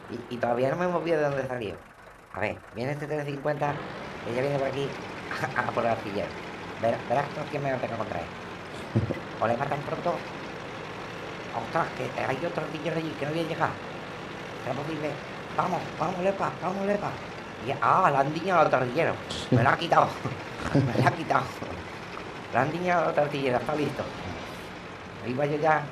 Y todavía no me he movido de donde salió. A ver, viene este 350, ella viene por aquí a por el artillero. Verás con quién me va a pegar contra él. O le matan pronto. Ostras, que hay otro artillero allí que no había llegado. ¿Será posible? Vamos, vamos, lepa, vamos, lepa. La han diñado al otro artillero. Me la ha quitado. Me la ha quitado. La han diñado al otro artillero, está listo. Ahí va yo ya.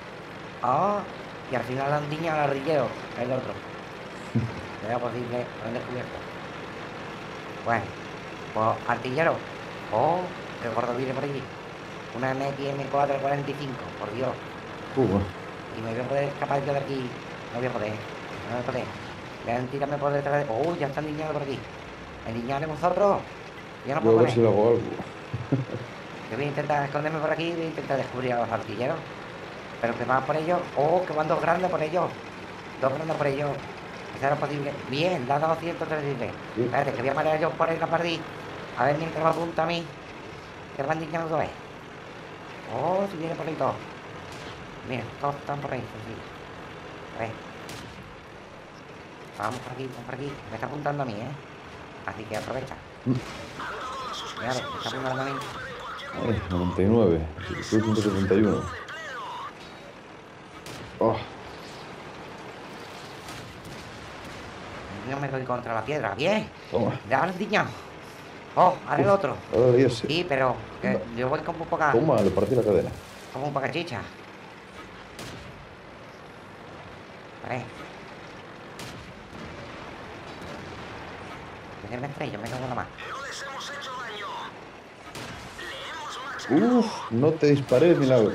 Y al final la han diñado al artillero, el otro. ¿Será posible? Lo han descubierto. Bueno, pues artillero. Qué gordo viene por allí. Una MX M445, por Dios. Bueno. Y me voy a poder escapar yo de aquí. No voy a poder. No voy a poder. Vean, tírame por detrás de... ya están niñados por aquí. ¿Endiñados vosotros? Yo no Yo puedo a con ver él. si le hago algo. Yo voy a intentar esconderme por aquí y voy a intentar descubrir a los artilleros. Pero que van por ellos. Que van dos grandes por ellos. Dos grandes por ellos. ¿Eso era posible? Bien, da 233. Sí. Espérate, que voy a marear yo por el capardí. A ver mientras me apunta a mí. Que van niñados es. Si viene por ahí todo. Mira, todos están por ahí. Sí. A ver. Vamos por aquí. Me está apuntando a mí, ¿eh? Así que aprovecha. Mira, me está apuntando a mí. 99. Soy 171. Oh, Yo me doy contra la piedra. Bien. toma. Ya lo has diñado. Ahora el otro. Ahora ya sé. Sí, pero que yo voy como un poca. Toma, le partí la cadena. Como un poca chicha. A ver. Que me estrello, me cago en la mano. Uf, no te disparé, milagro.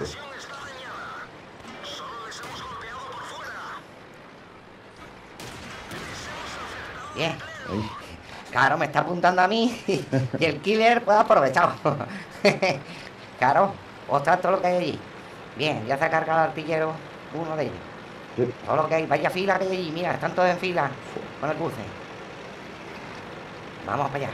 Bien. Ahí. Claro, me está apuntando a mí y el killer pues ha aprovechado. Claro, ostras, todo lo que hay allí. Bien, ya se ha cargado el artillero, uno de ellos. Sí. Todo lo que hay, vaya fila que hay allí, mira, están todos en fila con el buce. Vamos para allá.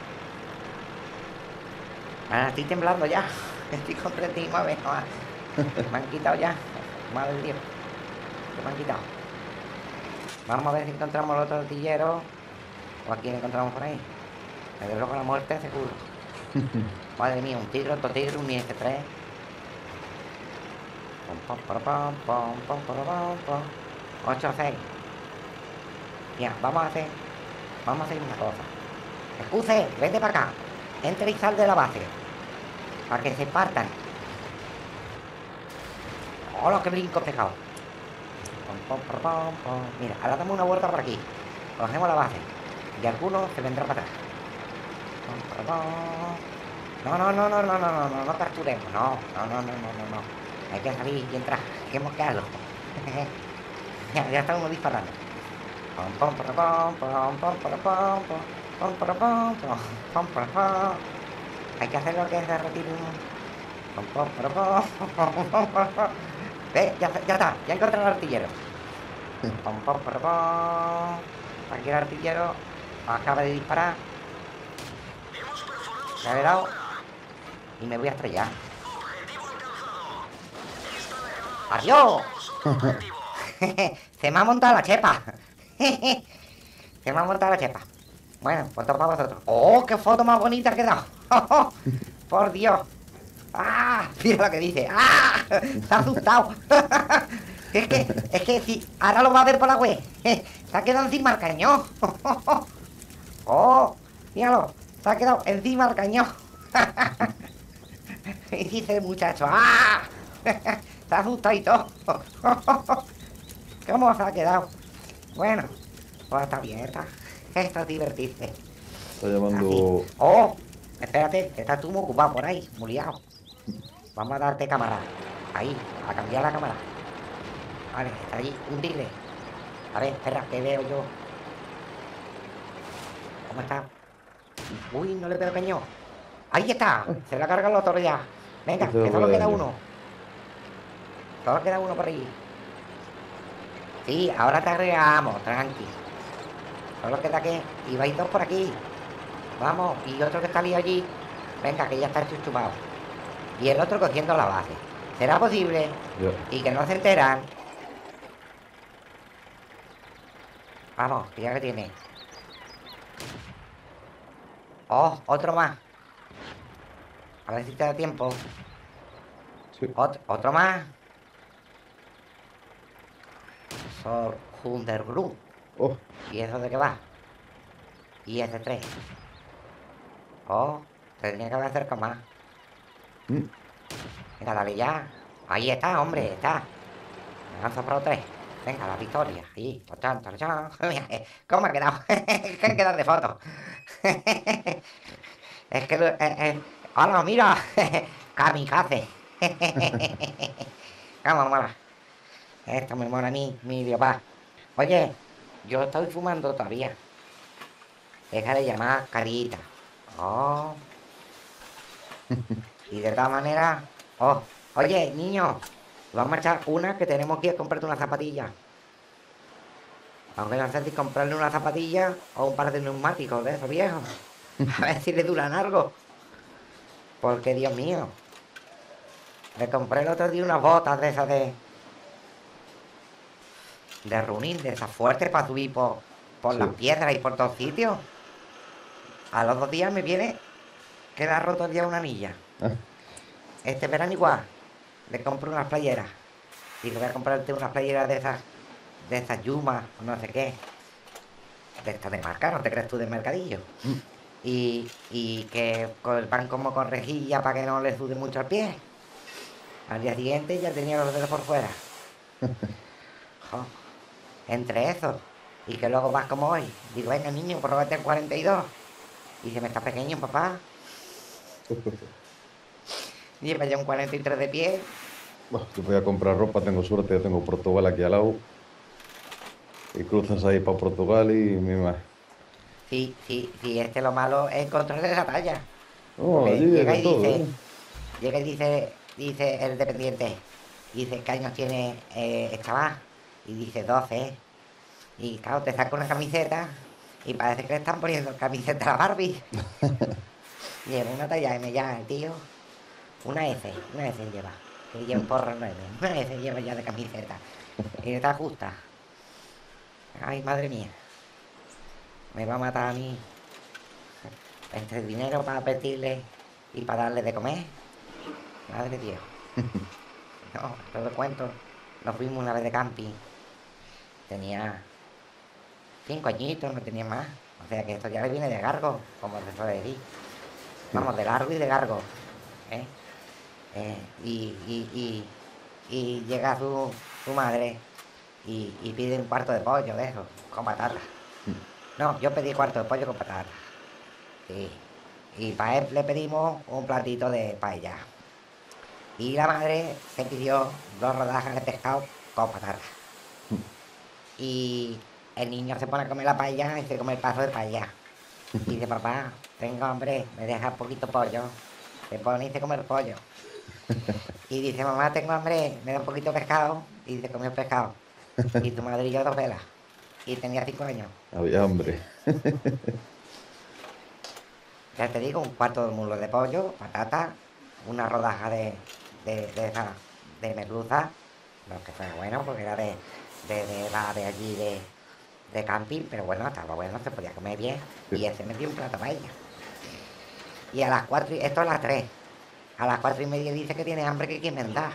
Estoy temblando ya. Estoy con 39. Me han quitado ya. Madre de Dios. ¿Qué me han quitado? Vamos a ver si encontramos el otro artillero. O a quién encontramos por ahí. Desde luego la muerte seguro. Madre mía, un tigre, otro tigre, un IS-3. 8-6. Mira, vamos a hacer una cosa. Excuse, vete para acá. Entra y sal de la base. Para que se partan. ¡Hola, qué brinco pegado! Mira, ahora damos una vuelta por aquí. Cogemos la base. Y alguno se vendrá para atrás. No capturemos. No. Hay que salir y entrar. Hay que mosquearlo. Ya está uno disparando. Hay que hacer lo que se retire uno. Ya está, ya encontré el artillero. Aquí el artillero acaba de disparar. Le he dado y me voy a estrellar. ¡Adiós! Se me ha montado la chepa. Se me ha montado la chepa. Bueno, pues para vosotros. ¡Qué foto más bonita ha quedado! ¡Por Dios! Mira lo que dice. Se ha asustado. Es que si ahora lo va a ver por la web. Se ha quedado encima el cañón. Míralo. Se ha quedado encima el cañón. Y dice el muchacho. Se ha asustado y todo. ¿Cómo se ha quedado? Bueno, pues está bien, esto es divertirse. Está llamando. Así. Espérate, que estás tú muy ocupado por ahí, muy liado. Vamos a darte cámara. Ahí, a cambiar la cámara. Vale, está allí, un tigre. A ver, espera, que veo yo. ¿Cómo está? Uy, no le veo cañón. Ahí está, se la cargan los toros ya. Venga, Este que solo rueda queda daño. uno. Solo queda uno por ahí. Sí, ahora te agregamos, tranqui. Solo queda que... Y vais dos por aquí. Vamos, y otro que está liado allí. Venga, que ya está chuchupado. Y el otro cogiendo la base. ¿Será posible? Ya. Y que no se enteran. Vamos, que ya que tiene. Oh, otro más. A ver si te da tiempo. Sí. Otro más. Sor Hundergru. Oh, ¿Y eso de qué va? Y ese 3. Oh, tenía que haber acercado más. mm, Venga, dale ya. Ahí está, hombre, está. Me lanzo para 3. Venga, la victoria. Ahí, tochan, tochan. ¿Cómo ha quedado? ¿Qué quedan de foto? Es que... ¡Hola, mira! ¡Kamikaze! ¿Cómo mola? Esto me mola a mí, mi papá. Oye, yo estoy fumando todavía. Déjale llamar carita. Oh, y de todas maneras... Oh, oye, niño, vamos a echar una que tenemos que ir a comprarte una zapatilla. Aunque no sé si comprarle una zapatilla o un par de neumáticos de esos viejos. A ver si le duran algo. Porque, Dios mío, le compré el otro día unas botas de esas de running, de esas fuertes para subir por las sí. piedras y por todos sitios. A los 2 días me viene que le ha roto ya una anilla. Ah, Este verano igual, le compro unas playeras. Y le voy a comprarte unas playeras de esas Yuma, o no sé qué. De estas de marca, ¿no te crees tú de mercadillo? mm, Y que van como con rejilla para que no le sude mucho al pie. Al día siguiente ya tenía los dedos por fuera. Jo, entre esos. Y que luego vas como hoy. Digo, venga niño, probate el 42. Y dice, me está pequeño, papá. Lleva ya un 43 de pie. Bueno, yo voy a comprar ropa, tengo suerte, ya tengo Portugal aquí al lado. Y cruzas ahí para Portugal y mi madre. Sí, sí, sí, lo malo es encontrarle la talla. Oh, allí Porque llega todo, ¿eh? llega y dice el dependiente, dice, ¿qué años tiene el chaval? Y dice 12. Y claro, te saca una camiseta y parece que le están poniendo camiseta a la Barbie. Lleva una talla M ya, el tío. Una S lleva. Que lleva un porro 9. Una S lleva ya de camiseta. Y está justa. Ay, madre mía. Me va a matar a mí. Entre dinero para pedirle y para darle de comer. Madre de Dios. No, te lo cuento. Nos fuimos una vez de camping. Tenía 5 añitos, no tenía más. O sea que esto ya le viene de gargo, como se suele decir. Sí. Vamos, de largo y de gargo. ¿Eh? Y llega su madre y pide un cuarto de pollo de eso, con patata. Mm, No, yo pedí cuarto de pollo con patata. Sí. Y para él le pedimos un platito de paella. Y la madre se pidió 2 rodajas de pescado con patata. mm. Y el niño se pone a comer la paella y se come el paso de paella. Y dice, papá, tengo hambre, me deja poquito pollo. Se pone y se come el pollo. Y dice, mamá, tengo hambre, me da un poquito de pescado. Y se comió el pescado. Y tu madre y yo 2 velas. Y tenía 5 años. Había hambre. Ya te digo, un cuarto de muslo de pollo, patata, una rodaja de merluza, lo que fue bueno, porque era de allí de camping, pero bueno, estaba bueno, se podía comer bien. Sí. Y ese me dio un plato para ella. Y a las 4, esto a las 3. A las 4:30 dice que tiene hambre, que quiere da.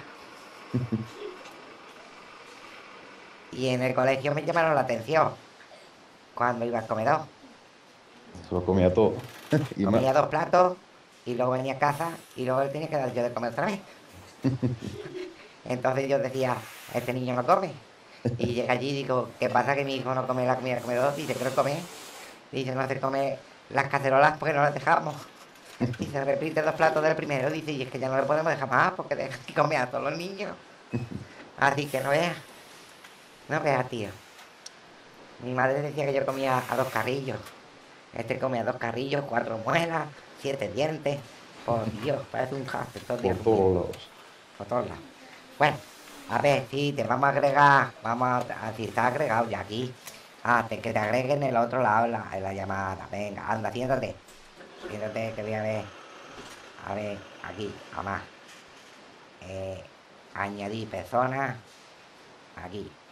Y en el colegio me llamaron la atención cuando iba al comedor. Se lo comía todo. Y más. Comía 2 platos y luego venía a casa y luego le tenía que dar yo de comer otra vez. Entonces yo decía, este niño no come. Y llega allí y digo, ¿qué pasa que mi hijo no come la comida del comedor? Dice que no come. Dice, no se come las cacerolas porque no las dejamos. Dice, repite 2 platos del primero. Dice, y es que ya no le podemos dejar más porque deja que come a todos los niños. Así que no veas, tío. Mi madre decía que yo comía a 2 carrillos. Este come a 2 carrillos, 4 muelas, 7 dientes. Por Dios, parece un hámster todo el día Por comiendo. todos lados. Por todos lados. Bueno, a ver, sí, te vamos a agregar. Si está agregado ya aquí. Que te agreguen el otro lado en la llamada. Venga, anda, siéntate. Siéntate que voy a ver. A ver, aquí, a más. Añadir personas. Aquí.